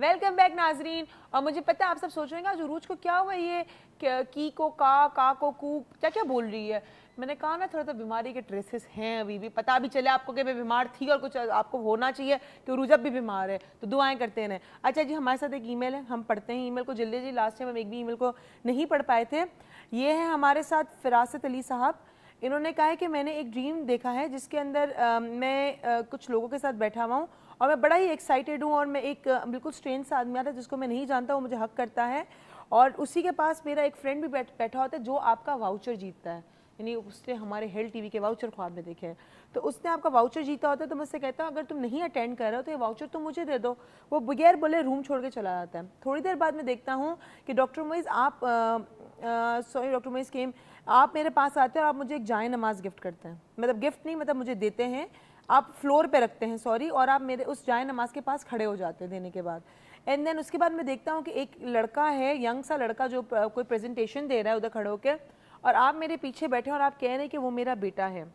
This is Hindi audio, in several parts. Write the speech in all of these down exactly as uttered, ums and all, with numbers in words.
वेलकम बैक नाजरीन। और मुझे पता है आप सब सोच रहे हैं आज उरूज को क्या हुआ, ये की को का का को कू क्या क्या बोल रही है। मैंने कहा ना थोड़ा सा बीमारी के ट्रेसेस हैं, अभी भी पता भी चले आपको कि मैं बीमार थी और कुछ आपको होना चाहिए कि उरूज अब भी बीमार है, तो दुआएं करते रहें। अच्छा जी, हमारे साथ एक ईमेल है, हम पढ़ते हैं ईमेल को जल्दी जल्दी। लास्ट टाइम हम एक भी ईमेल को नहीं पढ़ पाए थे। ये है हमारे साथ फिरासत अली साहब। इन्होंने कहा है कि मैंने एक ड्रीम देखा है जिसके अंदर आ, मैं आ, कुछ लोगों के साथ बैठा हुआ हूँ और मैं बड़ा ही एक्साइटेड हूँ और मैं एक आ, बिल्कुल स्ट्रेंज सा आदमी आता है जिसको मैं नहीं जानता, वो मुझे हक करता है और उसी के पास मेरा एक फ्रेंड भी बैठ बैठा होता है जो आपका वाउचर जीतता है। यानी उसने हमारे हेल्थ टीवी के वाउचर ख्वाब में देखे हैं, तो उसने आपका वाउचर जीता होता है। तो मुझसे कहता हूँ अगर तुम नहीं अटेंड कर रहे हो तो ये वाउचर तुम मुझे दे दो। वो बगैर बोले रूम छोड़ के चला जाता है। थोड़ी देर बाद मैं देखता हूँ कि डॉक्टर मोइज़ आप सॉरी डॉक्टर मोइज़ केम आप मेरे पास आते हैं और आप मुझे एक जाए नमाज गिफ्ट करते हैं। मतलब गिफ्ट नहीं, मतलब मुझे देते हैं, आप फ्लोर पे रखते हैं सॉरी, और आप मेरे उस जाए नमाज के पास खड़े हो जाते हैं देने के बाद। एंड देन उसके बाद मैं देखता हूँ कि एक लड़का है, यंग सा लड़का, जो कोई प्रेजेंटेशन दे रहा है उधर खड़े होकर, और आप मेरे पीछे बैठे और आप कह रहे हैं कि वो मेरा बेटा है।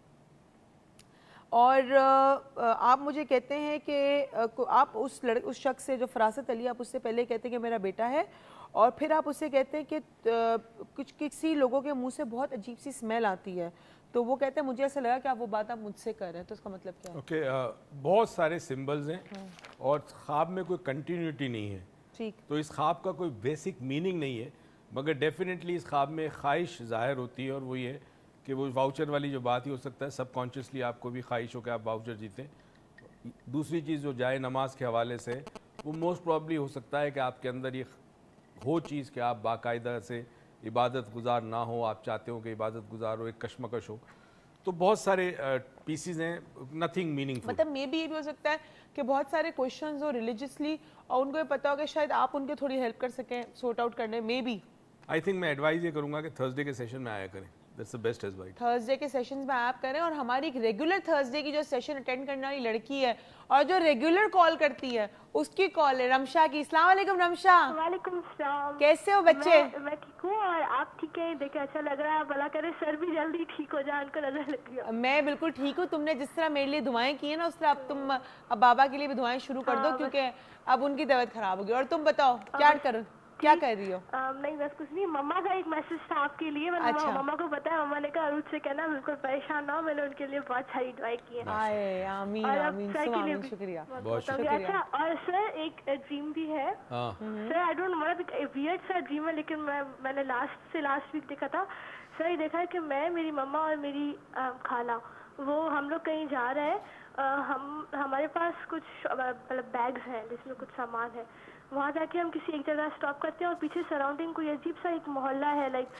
और आप मुझे कहते हैं कि आप उस लड़ उस शख्स से जो फरासत अली, आप उससे पहले कहते हैं कि मेरा बेटा है, और फिर आप उससे कहते हैं कि कुछ किसी लोगों के मुंह से बहुत अजीब सी स्मेल आती है, तो वो कहते हैं मुझे ऐसा लगा कि आप वो बात आप मुझसे कर रहे हैं, तो उसका मतलब क्या है? ओके okay, uh, बहुत सारे सिंबल्स हैं और ख्वाब में कोई कंटिन्यूटी नहीं है। ठीक, तो इस ख्वाब का कोई बेसिक मीनिंग नहीं है, मगर डेफिनेटली इस ख्वाब में ख्वाहिश ज़ाहिर होती है और वो ये कि वो वाउचर वाली जो बात ही हो सकता है सबकॉन्शियसली आपको भी ख्वाहिश हो कि आप वाउचर जीतें। दूसरी चीज़ जो जाए नमाज के हवाले से, वो मोस्ट प्रॉब्ली हो सकता है कि आपके अंदर ये हो चीज़ कि आप बाकायदा से इबादत गुजार ना हो, आप चाहते हो कि इबादत गुजार हो, एक कशमकश हो। तो बहुत सारे पीसीज uh, हैं, नथिंग मीनिंगफुल। मतलब मे बी ये भी हो सकता है कि बहुत सारे क्वेश्चंस हो रिलीजियसली और उनको ये पता हो कि शायद आप उनके थोड़ी हेल्प कर सकें सॉर्ट आउट करने। मे बी आई थिंक मैं एडवाइस ये करूंगा कि थर्सडे के सेशन में आया करें। That's the best advice. Thursday के सेशंस में आप करें, और हमारी एक रेगुलर थर्सडे की जो सेशन अटेंड करने वाली लड़की है और जो रेगुलर कॉल करती है, उसकी कॉल है रमशा की। अस्सलाम वालेकुम रमशा। वालेकुम सलाम। कैसे हो बच्चे? मैं, मैं ठीक हूँ और आप ठीक है? देखे अच्छा लग रहा है, भला करे सर भी जल्दी ठीक हो जाए, उनको नजर लग गया। मैं बिल्कुल ठीक हूँ। तुमने जिस तरह मेरे लिए दुआएं की है ना, उस तरह अब तुम अब बाबा के लिए भी दुआएं शुरू कर दो, क्योंकि अब उनकी तबीयत खराब होगी। और तुम बताओ क्या करो, क्या कर रही हो? आ, नहीं बस कुछ नहीं, मम्मा का एक मैसेज था आपके लिए। मैंने अच्छा। मम्मा को बताया, मम्मा ने कहा अरुज से कहना बिल्कुल परेशान ना हो, मैंने उनके लिए बहुत सारी दुआएं की है। आए आमीन आमीन आमीन, शुक्रिया बहुत शुक्रिया। अच्छा, और सर एक ड्रीम भी है सर, आई डोंट नो, मतलब वियर्ड सा ड्रीम है, लेकिन मैं मैंने लास्ट से लास्ट वीक देखा था सर। ये देखा है कि मैं, मेरी मम्मा और मेरी खाला, वो हम लोग कहीं जा रहे हैं। हम हमारे पास कुछ मतलब बैग्स हैं जिसमें कुछ सामान है। वहाँ जाके हम किसी एक जगह स्टॉप करते हैं और पीछे सराउंडिंग कोई अजीब सा एक मोहल्ला है, लाइक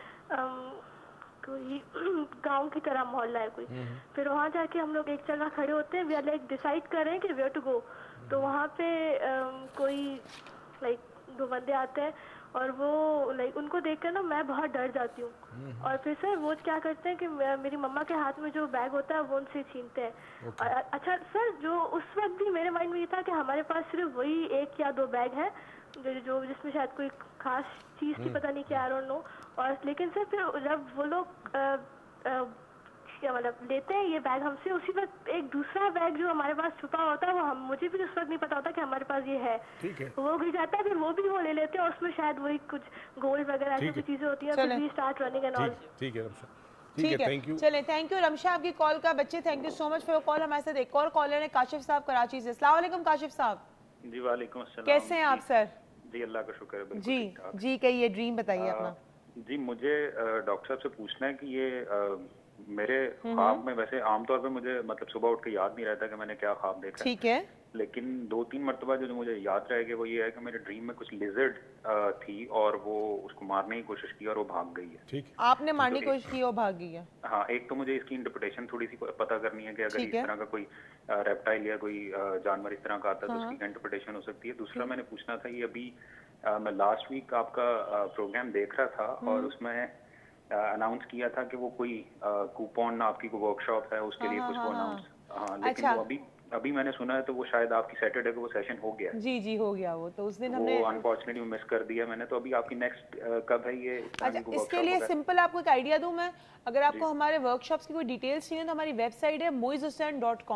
कोई गांव की तरह मोहल्ला है कोई। फिर वहाँ जाके हम लोग एक जगह खड़े होते हैं, वी आर लाइक डिसाइड कर रहे हैं कि वेयर टू गो। तो वहाँ पे कोई लाइक दो बंदे आते हैं और वो लाइक उनको देखकर ना मैं बहुत डर जाती हूँ। और फिर सर वो क्या करते हैं कि मेरी मम्मा के हाथ में जो बैग होता है वो उनसे छीनते हैं। okay. अच्छा सर, जो उस वक्त भी मेरे माइंड में ये था कि हमारे पास सिर्फ वही एक या दो बैग है जो जो जिसमें शायद कोई खास चीज़ थी, पता नहीं क्या, आई डोंट नो। और लेकिन सर फिर जब वो लोग मतलब लेते हैं ये बैग हमसे, उसी वक्त एक दूसरा बैग जो हमारे पास छुपा होता है, वो हम मुझे भी उस वक्त नहीं पता होता कि हमारे पास ये है, ठीक है। वो गिर जाता है, फिर वो भी वो ले लेते हैं और उसमें शायद वही कुछ गोल्ड वगैरह ऐसी कुछ चीजें होती हैं। फिर we start running and all. ठीक है रमशा, ठीक है, थैंक यू। चले, थैंक यू रमशा आपकी कॉल का। बच्चे thank you so much for call. हमारे साथ एक और कॉलर है काशिफ साहब कराची से। अस्सलाम वालेकुम काशिफ साहब। जी वालेकुम अस्सलाम। कैसे हैं आप सर? जी अल्लाह का शुक्र है। जी जी, कहिए, ड्रीम बताइए अपना। जी मुझे डॉक्टर साहब से पूछना है कि ये आ, मेरे ख्वाब में, वैसे आमतौर पे मुझे मतलब सुबह उठ के याद नहीं रहता कि मैंने क्या ख्वाब देखा, ठीक है, लेकिन दो तीन मरतबा जो मुझे याद रह गया वो ये है कि मेरे ड्रीम में कुछ लिजर्ड थी और वो उसको मारने की कोशिश की और वो भाग गई है। ठीक, आपने मारने की कोशिश की, वो भाग गई है? हाँ, एक तो मुझे इसकी इंटरप्रिटेशन थोड़ी सी पता करनी है कि अगर इस तरह का कोई रेप्टाइल या कोई जानवर इस तरह का आता है तो उसकी इंटरप्रिटेशन हो सकती है। दूसरा मैंने पूछना था, ये अभी मैं लास्ट वीक आपका प्रोग्राम देख रहा था और उसमें अनाउंस किया था कि वो कोई कूपन आपकी कोई वर्कशॉप है उसके लिए कुछ वो अनाउंस, हाँ, लेकिन वो अभी अभी मैंने सुना है तो वो शायद आपकी सैटरडे को वो सेशन हो गया। जी जी हो गया वो, तो उस दिन हमने वो अनफॉर्चुनेटली मिस कर दिया मैंने। तो अभी आपकी नेक्स्ट कब है ये? अच्छा, इसके लिए सिंपल आपको एक आइडिया दूं मैं, अगर आपको हमारे वर्कशॉप्स की कोई डिटेल्स चाहिए तो हमारी वेबसाइट है मोइज़ हुसैन डॉट कॉम।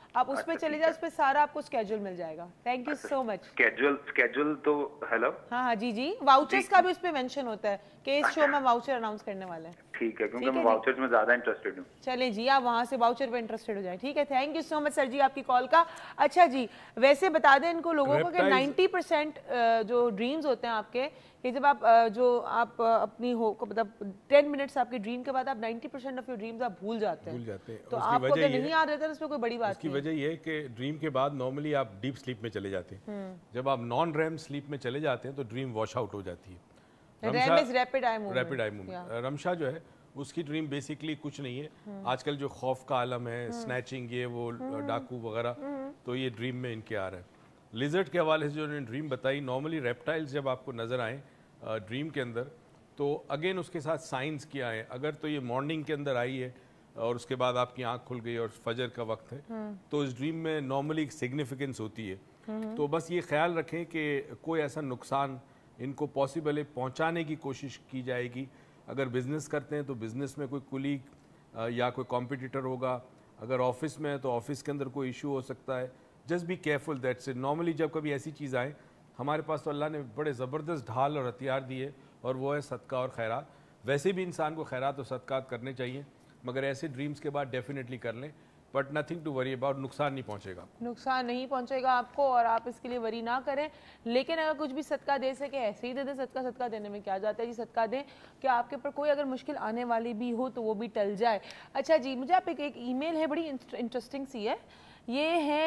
आप उस पर चले जाए, उस पर सारा आपको स्केड्यूल मिल जाएगा। Thank you so much. Schedule schedule तो हेलो हाँ हाँ जी जी, वाउचर्स का भी उस पर मेंशन होता है कि इस शो में वाउचर अनाउंस करने वाले हैं। ठीक है, क्योंकि मैं वाउचर्स में ज्यादा इंटरेस्टेड हूँ। चलें जी, आप वहाँ से वाउचर पे इंटरेस्टेड हो जाए। ठीक है, thank you so much sir ji आपकी कॉल का। अच्छा जी, वैसे बता दें इनको लोगों को कि नाइन्टी परसेंट जो ड्रीम्स होते हैं आपके, कि जब आप जो आप अपनी हो को मतलब टेन मिनट्स आपके ड्रीम के बाद आप ninety percent of your dreams आप भूल जाते हैं। भूल जाते हैं। तो आपको अगर नहीं याद रहता है उसमें कोई बड़ी बात नहीं। उसकी वजह ये है कि ड्रीम के बाद नॉर्मली आप डीप स्लीप में चले जाते हैं। जब आप नॉन रैम स्लीप में चले जाते हैं तो ड्रीम वॉश आउट हो जाती है। REM is rapid eye movement. Rapid eye movement. Ramsha जो है उसकी ड्रीम बेसिकली कुछ नहीं है। आजकल जो खौफ का आलम है, स्नैचिंग, ये वो डाकू वगैरह, तो ये ड्रीम में इनके आ रहा है। लिजर्ड के हवाले से जो उन्होंने ड्रीम बताई, नॉर्मली रेप्टाइल्स जब आपको नजर आए ड्रीम के अंदर तो अगेन उसके साथ साइंस क्या है। अगर तो ये मॉर्निंग के अंदर आई है और उसके बाद आपकी आंख खुल गई और फजर का वक्त है, तो इस ड्रीम में नॉर्मली एक सिग्निफिकेंस होती है। तो बस ये ख्याल रखें कि कोई ऐसा नुकसान इनको पॉसिबल है पहुंचाने की कोशिश की जाएगी। अगर बिजनेस करते हैं तो बिजनेस में कोई कुलीग या कोई कॉम्पिटिटर होगा। अगर ऑफिस में है तो ऑफिस के अंदर कोई इशू हो सकता है। Just be careful that's it. Normally जब कभी ऐसी चीज़ आए, हमारे पास तो अल्लाह ने बड़े ज़बरदस्त ढाल और हथियार दिए और वो है सदका और खैरात। वैसे भी इंसान को खैरात और सदकात करने चाहिए, मगर ऐसे ड्रीम्स के बाद डेफिनेटली कर लें, but nothing to worry about. नुकसान नहीं पहुंचेगा, नुकसान नहीं पहुंचेगा आपको और आप इसके लिए वरी ना करें। लेकिन अगर कुछ भी सदका दे सके ऐसे ही दे दें। सदका सदका देने में क्या जाता है जी, सदका दें कि आपके ऊपर कोई अगर मुश्किल आने वाली भी हो तो वो भी टल जाए। अच्छा जी, मुझे आप एक, एक ईमेल है बड़ी इंटरेस्टिंग सी है, ये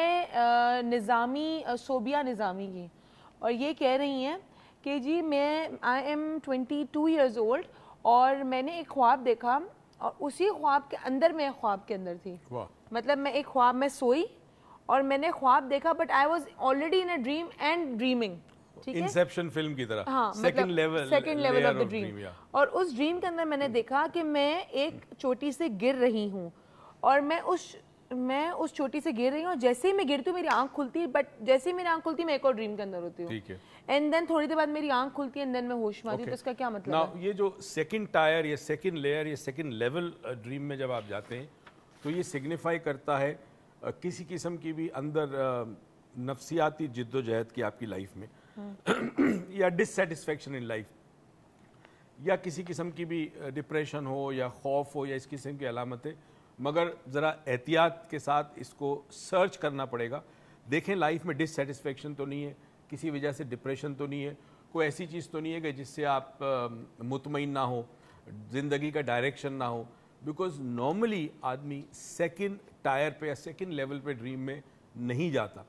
है निज़ामी सोबिया निज़ामी की, और ये कह रही हैं कि जी मैं I am twenty two years old और मैंने एक ख्वाब देखा और उसी ख्वाब के अंदर मैं ख्वाब के अंदर थी। मतलब मैं एक ख्वाब में सोई और मैंने ख्वाब देखा, but I was already in a dream and dreaming. ठीक है, इंसेप्शन फिल्म की तरह। हाँ, second level second level of the dream. और उस ड्रीम के अंदर मैंने देखा कि मैं एक चोटी से गिर रही हूँ और मैं उस मैं उस चोटी से गिर रही हूँ और जैसे ही मैं गिरती हूँ मेरी आंख खुलती है, बट जैसे ही मेरी आंख खुलती है मैं एक और ड्रीम के अंदर होती हूँ। ठीक है, एंड देन थोड़ी देर बाद मेरी आंख खुलती है एंड देन मैं होश में आती हूँ। तो इसका क्या मतलब है? ये जो सेकंड टायर या सेकंड लेयर या सेकंड लेवल ड्रीम में जब आप जाते हैं तो ये सिग्निफाई करता है किसी किस्म की भी अंदर नफ्सियाती जिद्दोजहद की आपकी लाइफ में या डिससेटिस्फेक्शन इन लाइफ या किसी किस्म की भी डिप्रेशन हो या खौफ हो या इस किस्म की अलामतें। मगर ज़रा एहतियात के साथ इसको सर्च करना पड़ेगा। देखें लाइफ में डिससेटिस्फेक्शन तो नहीं है, किसी वजह से डिप्रेशन तो नहीं है, कोई ऐसी चीज़ तो नहीं है कि जिससे आप मुतमईन ना हो, ज़िंदगी का डायरेक्शन ना हो। बिकॉज नॉर्मली आदमी सेकंड टायर पे या सेकंड लेवल पे ड्रीम में नहीं जाता।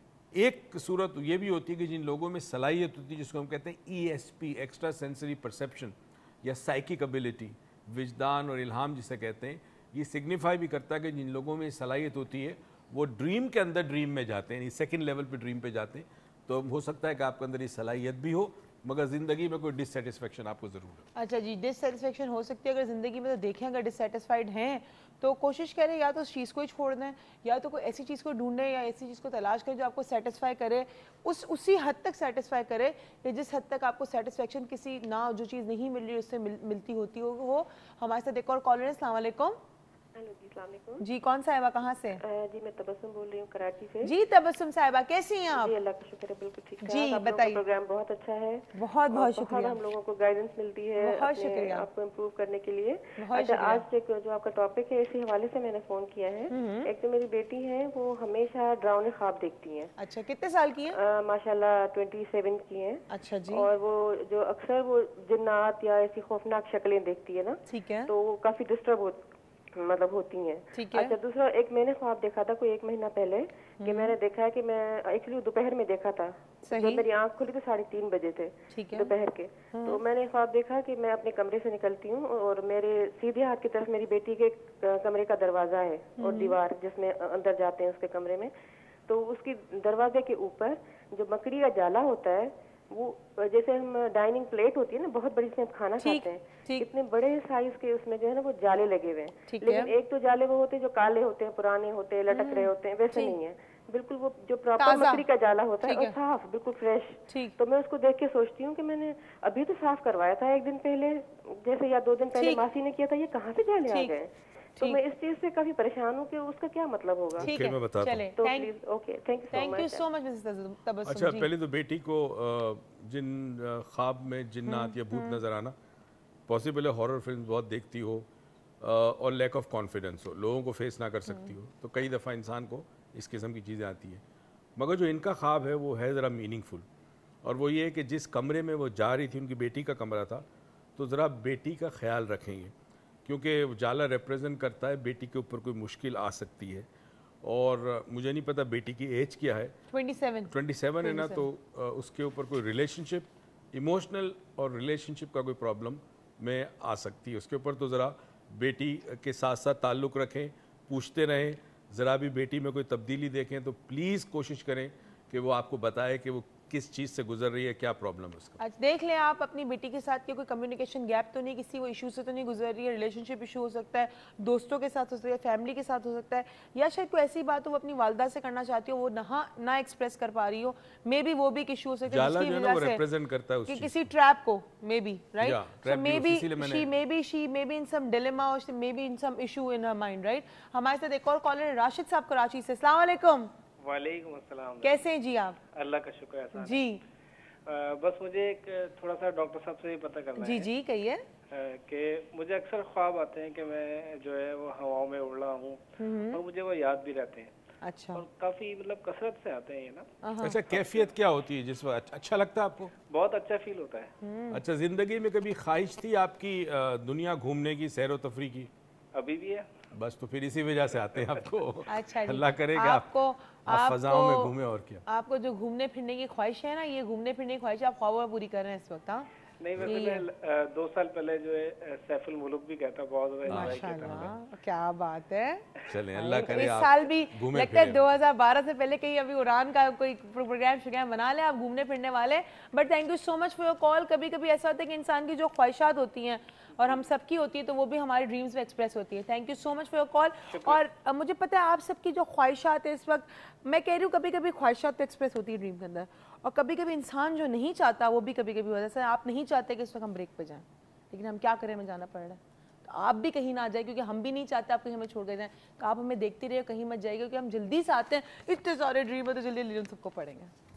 एक सूरत ये भी होती है कि जिन लोगों में सलाहियत होती है जिसको हम कहते हैं E S P, extra sensory perception या साइकिक एबिलिटी, विजदान और इल्हाम जिसे कहते हैं, ये सिग्निफाई भी करता है कि जिन लोगों में सलाहियत होती है वो ड्रीम के अंदर ड्रीम में जाते हैं, सेकंड लेवल पे ड्रीम पे जाते हैं। तो हो सकता है कि आपके अंदर ये सलाहियत भी हो मगर ज़िंदगी में कोई डिससेटिस्फेक्शन आपको ज़रूर है। अच्छा जी, डिससेटिस्फेक्शन हो सकती है अगर ज़िंदगी में। तो देखें अगर डिससेटिस्फाइड हैं तो कोशिश करें या तो उस चीज़ को ही छोड़ दें या तो कोई ऐसी चीज़ को ढूंढें या ऐसी चीज़ को तलाश करें जो आपको सेटिस्फाई करे, उस उसी हद तक सेटिस्फाई करे कि जिस हद तक आपको सेटिस्फेक्शन किसी ना जो चीज़ नहीं मिल रही उससे मिल, मिलती होती हो। हो हमारे साथ एक और कॉलर है। अस्सलाम वालेकुम। हेलो जी, अस्सलाम वालेकुम। जी, कौन साहिबा, कहाँ से? जी मैं तबस्सुम बोल रही हूँ कराची से। जी तबस्सुम साहिबा, कैसी हैं आप? जी अल्लाह का शुक्र है, बिल्कुल ठीक जी बताइए। प्रोग्राम बहुत अच्छा है, बहुत बहुत शुक्रिया। हम लोगों को गाइडेंस मिलती है बहुत शुक्रिया आपको इम्प्रूव करने के लिए। अच्छा, आज एक जो आपका टॉपिक है इसी हवाले से मैंने फोन किया है। एक तो मेरी बेटी है वो हमेशा डरावने ख्वाब देखती है। अच्छा, कितने साल की है? माशाल्लाह ट्वेंटी सेवन की है। अच्छा जी। और वो जो अक्सर वो जिन्नात या ऐसी खौफनाक शक्लें देखती है ना, ठीक है, तो वो काफी डिस्टर्ब हो मतलब होती हैं। ठीक है। अच्छा, दूसरा एक मैंने ख्वाब देखा था कोई एक महीना पहले कि मैंने देखा है कि मैं एक्चुअली दोपहर में देखा था। सही। जब मेरी आंख खुली तो साढ़े तीन बजे थे दोपहर के। तो मैंने ख्वाब देखा कि मैं अपने कमरे से निकलती हूँ और मेरे सीधे हाथ की तरफ मेरी बेटी के कमरे का दरवाजा है और दीवार जिसमें अंदर जाते हैं उसके कमरे में। तो उसकी दरवाजे के ऊपर जो मकड़ी का जाला होता है, वो जैसे हम डाइनिंग प्लेट होती है ना बहुत बड़ी, जिसमें खाना खाते हैं, इतने बड़े साइज के उसमें जो है ना वो जाले लगे हुए हैं। लेकिन एक तो जाले वो होते हैं जो काले होते हैं, पुराने होते हैं, लटक रहे होते हैं, वैसे नहीं है, बिल्कुल वो जो प्रॉपर मकड़ी का जाला होता है और साफ बिल्कुल फ्रेश। तो मैं उसको देख के सोचती हूँ कि मैंने अभी तो साफ करवाया था एक दिन पहले जैसे या दो दिन पहले मासी ने किया था, ये कहाँ से जाले आ गए? तो मैं इस चीज से काफी परेशान हूँ कि उसका क्या मतलब होगा। ठीक है, मैं बताता चले, तो please okay, thank you thank you so much Mrs Tabassum. अच्छा, पहले तो बेटी को जिन ख्वाब में जिन्नात या भूत नजर आना, पॉसिबल है हॉरर फिल्म बहुत देखती हो और लैक ऑफ कॉन्फिडेंस हो, लोगों को फेस ना कर सकती हो, तो कई दफ़ा इंसान को इस किस्म की चीज़ें आती हैं। मगर जो इनका ख्वाब है वो है ज़रा मीनिंगफुल, और वो ये है कि जिस कमरे में वो जा रही थी, उनकी बेटी का कमरा था, तो ज़रा बेटी का ख्याल रखेंगे, क्योंकि उजाला रिप्रेजेंट करता है बेटी के ऊपर कोई मुश्किल आ सकती है। और मुझे नहीं पता बेटी की एज क्या है, सत्ताईस सत्ताईस है ना, तो उसके ऊपर कोई रिलेशनशिप, इमोशनल और रिलेशनशिप का कोई प्रॉब्लम में आ सकती है। उसके ऊपर तो ज़रा बेटी के साथ साथ ताल्लुक़ रखें, पूछते रहें, ज़रा भी बेटी में कोई तब्दीली देखें तो प्लीज़ कोशिश करें कि वो आपको बताए कि वो किस चीज़ से गुजर रही है, क्या प्रॉब्लम है उसका। अच्छा, देख लें आप अपनी बेटी के साथ कि कोई कम्युनिकेशन गैप तो नहीं, किसी वो इशू से तो नहीं गुजर रही है, रिलेशनशिप इशू हो सकता है, दोस्तों के साथ हो सकता है, फैमिली के साथ हो सकता है, या शायद कोई ऐसी बात हो वो अपनी वालदा से करना चाहती हो, वो ना ना एक्सप्रेस कर पा रही हो, मे बी वो भी एक इशू हो सकता है जिसकी वजह से रिप्रेजेंट करता है उस कि चीज़ किसी ट्रैप को, maybe right, so maybe she maybe she maybe in some dilemma और maybe in some issue in her mind, right. हमारे साथ एक और कॉलर है राशिद साहब कराची से। अस्सलाम वालेकुम। वालेकुम अस्सलाम। कैसे हैं जी आप? अल्लाह का शुक्र है जी। आ, बस मुझे एक थोड़ा सा डॉक्टर साहब से भी पता करना जी है। जी कहिए। कि मुझे अक्सर ख्वाब आते हैं कि मैं जो है वो हवाओं में उड़ रहा हूँ और मुझे वो याद भी रहते हैं। अच्छा। और काफी मतलब कसरत से आते हैं ये ना। अच्छा, कैफियत क्या होती है जिस वक्त अच्छा लगता है आपको? बहुत अच्छा फील होता है। अच्छा, जिंदगी में कभी ख्वाहिश थी आपकी दुनिया घूमने की, सैर व तफरी की? अभी भी है। बस तो फिर इसी वजह से आते हैं आपको। अच्छा, अल्लाह करेगा आपको आप फजाओं में घूमे, और क्या। आपको जो घूमने फिरने की ख्वाहिश है ना, ये घूमने फिरने की ख्वाहिश आप ख्वाबों में पूरी कर रहे हैं इस वक्त। हाँ नहीं, वैसे मैं दो साल पहले जो है सैफुल मुल्क भी कहता, बहुत ज्यादा एंजॉय किया। क्या बात है। चलें, अल्लाह करे इस साल भी लगता है दो हज़ार बारह से पहले कहीं अभी उड़ान का कोई प्रोग्राम श्रोग्राम बना ले आप घूमने फिरने वाले। But thank you so much for your call. कभी कभी ऐसा होता है कि इंसान की जो ख्वाहिशात होती हैं और हम सबकी होती है, तो वो भी हमारी ड्रीम्स में एक्सप्रेस होती है। Thank you so much for your call. और uh, मुझे पता है आप सबकी जो ख्वाहिशात है इस वक्त, मैं कह रही हूँ कभी कभी ख्वाहिशात तो एक्सप्रेस होती है ड्रीम के अंदर, और कभी कभी इंसान जो नहीं चाहता वो भी कभी कभी होता है। जैसे आप नहीं चाहते कि इस वक्त हम ब्रेक पे जाएं, लेकिन हम क्या करें, हमें जाना पड़ रहा है। तो आप भी कहीं ना जाए, क्योंकि हम भी नहीं चाहते आप कहीं हमें छोड़ के जाएं। तो आप हमें देखते रहिए, कहीं मत जाइए, क्योंकि हम जल्दी से आते हैं, इतने सारे ड्रीम है तो जल्दी जल्दी सबको पढ़ेंगे।